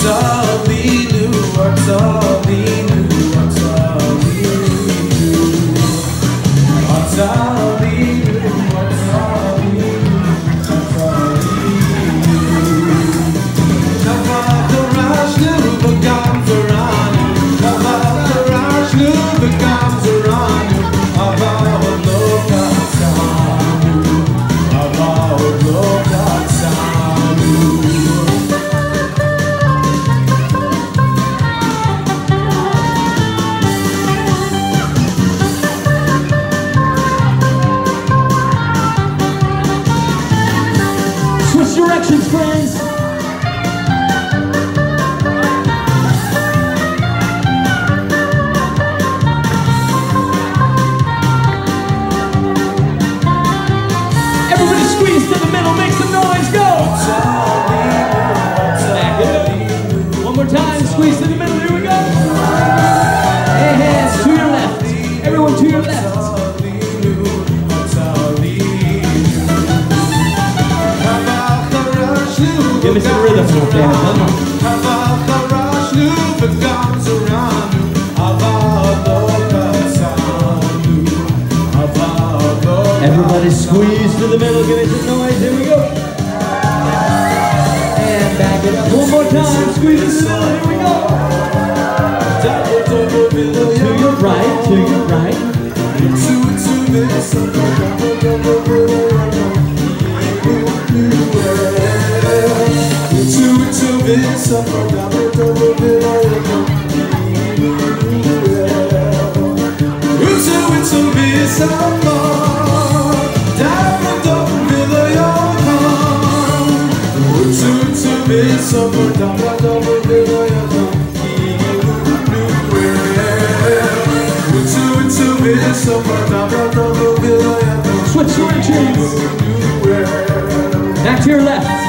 Directions, friends. Everybody squeeze to the middle, make some noise, go! Back it up. One more time, squeeze to the middle, here we go. Hey, hands to your left. Everyone to your left. Give me some rhythm, little fan. Come on. Everybody squeeze to the middle, give me some noise, here we go. And back it up one more time, squeeze to the middle, here we go. To your right, to your right. Switch directions. Back to your left.